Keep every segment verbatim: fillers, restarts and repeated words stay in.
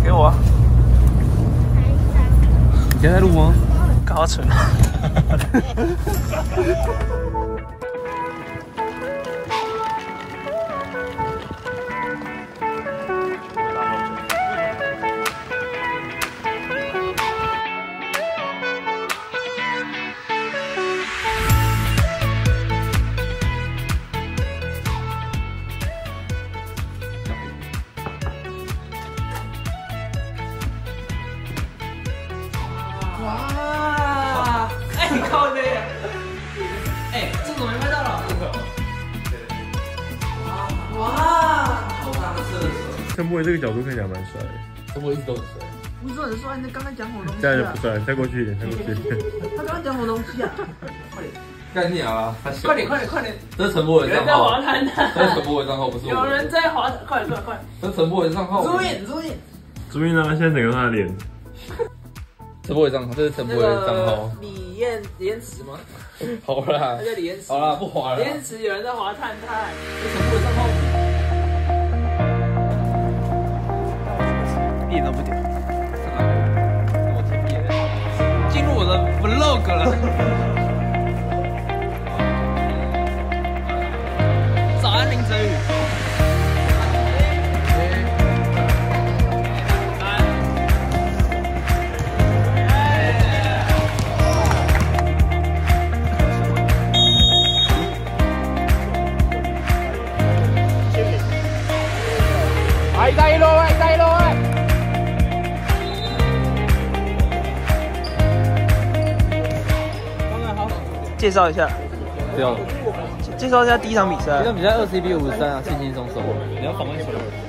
给我啊！ 你现在在录吗？ 高纯。 哇！哎，你靠这个！哎，这怎么没拍到了？哇！好大的厕所！ 陈柏伟这个角度看起来蛮帅的。 陈柏一直都很帅。 不是很帅，你刚刚讲什么东西？ 这样就不帅，再过去一点，再过去一点。 他刚刚讲什么东西啊？快点！ 干你啊！ 快点！快点！快点！ 这是陈柏伟有人在滑滩的。 这是陈柏伟账号，不是我。 有人在滑，快点！快点！快点！ 这是陈柏伟账号。 注意！注意！ 注意呢，现在整个他的脸。 陈柏伟账号，这是陈柏伟的账号。 李彦李彦池吗？ 好啦， 他叫李彦池。 好啦，不滑了。 李彦池有人在滑探探。这陈柏伟账号。 一点都不屌。 我听别的。 进入我的 vlog 了。早安，林泽宇。 一带一路，一带一路， 介绍一下， 对哦， 介绍一下第一场比赛。 这场比赛二十一比五十三啊，轻轻松松。你要访问谁？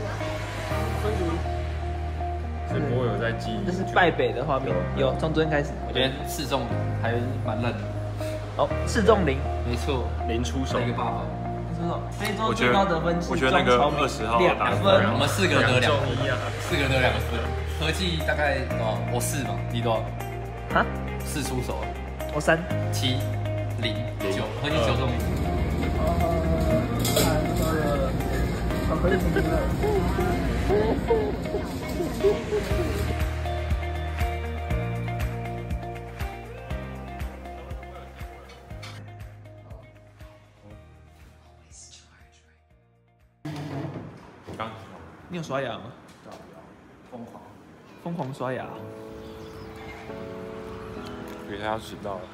所以柏伟有在记忆。 这是败北的画面，有从昨天开始。 我觉得刺中还蛮烂的。 哦，刺中零， 没错， 零出手一个八分。 非洲最高得分是我觉得那个二十号两分， 我们四个得两分， 啊， 四个得两分，合计大概哦，我四嘛，你多少？ 啊？ 四出手， 我三七零九，合计九中零。 巧克力什么的。 你有刷牙吗？ 疯狂， 疯狂刷牙。 给他迟到了。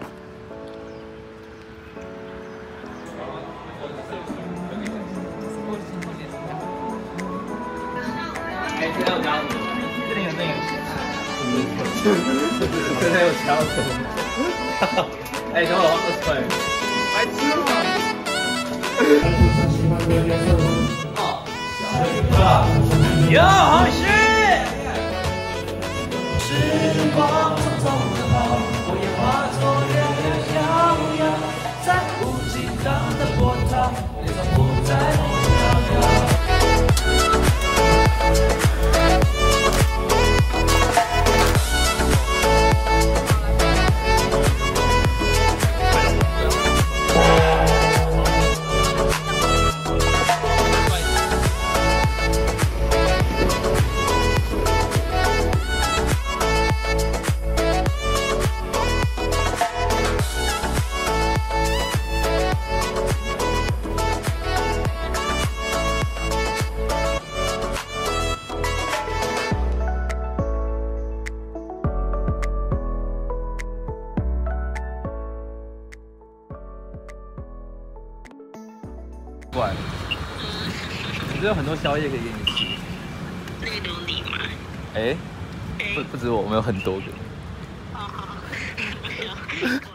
哎，这里有加什么？这里有这个。这里有加什么？哎，给我二十块。白痴啊！ 有好事。时光匆匆的跑，我也化作月亮飘摇，在无尽浪的波涛，你从不再飘摇。 怪，我这有很多宵夜可以给你吃。 那个都你吗？ 哎，不不止我，我们有很多个。 哦，没有。